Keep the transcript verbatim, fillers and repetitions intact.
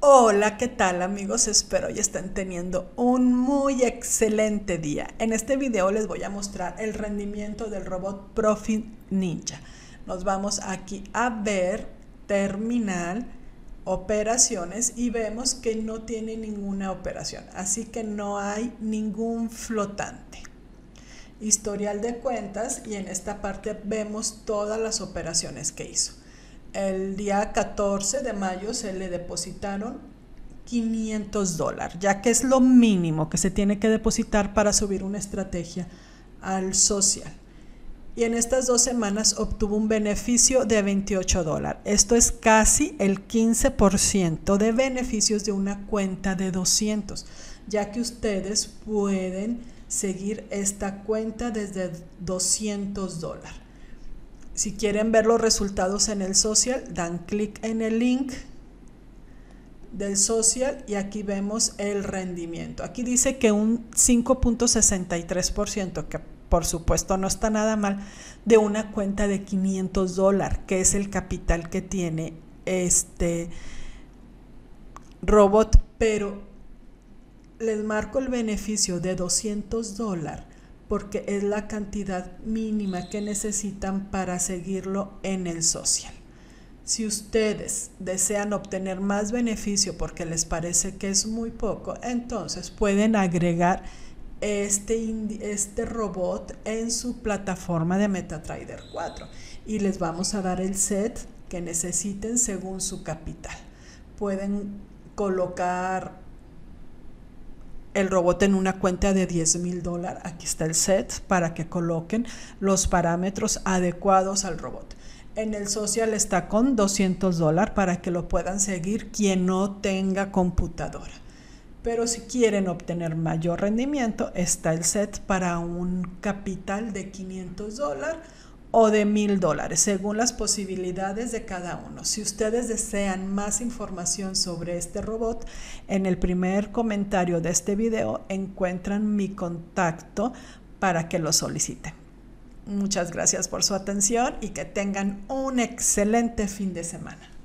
Hola, ¿qué tal amigos? Espero y estén teniendo un muy excelente día. En este video les voy a mostrar el rendimiento del robot Profit Ninja. Nos vamos aquí a ver terminal, operaciones y vemos que no tiene ninguna operación, así que no hay ningún flotante. Historial de cuentas y en esta parte vemos todas las operaciones que hizo. El día catorce de mayo se le depositaron quinientos dólares, ya que es lo mínimo que se tiene que depositar para subir una estrategia al social. Y en estas dos semanas obtuvo un beneficio de veintiocho dólares. Esto es casi el quince por ciento de beneficios de una cuenta de doscientos, ya que ustedes pueden seguir esta cuenta desde doscientos dólares. Si quieren ver los resultados en el social, dan clic en el link del social y aquí vemos el rendimiento. Aquí dice que un cinco punto sesenta y tres por ciento, que por supuesto no está nada mal, de una cuenta de quinientos dólares, que es el capital que tiene este robot, pero les marco el beneficio de doscientos dólares porque es la cantidad mínima que necesitan para seguirlo en el social. Si ustedes desean obtener más beneficio porque les parece que es muy poco, entonces pueden agregar este, este robot en su plataforma de MetaTrader cuatro y les vamos a dar el set que necesiten según su capital. Pueden colocar el robot en una cuenta de diez mil dólares. Aquí está el set para que coloquen los parámetros adecuados al robot. En el social está con doscientos dólares para que lo puedan seguir quien no tenga computadora. Pero si quieren obtener mayor rendimiento, está el set para un capital de quinientos dólares o de mil dólares, según las posibilidades de cada uno. Si ustedes desean más información sobre este robot, en el primer comentario de este video encuentran mi contacto para que lo soliciten. Muchas gracias por su atención y que tengan un excelente fin de semana.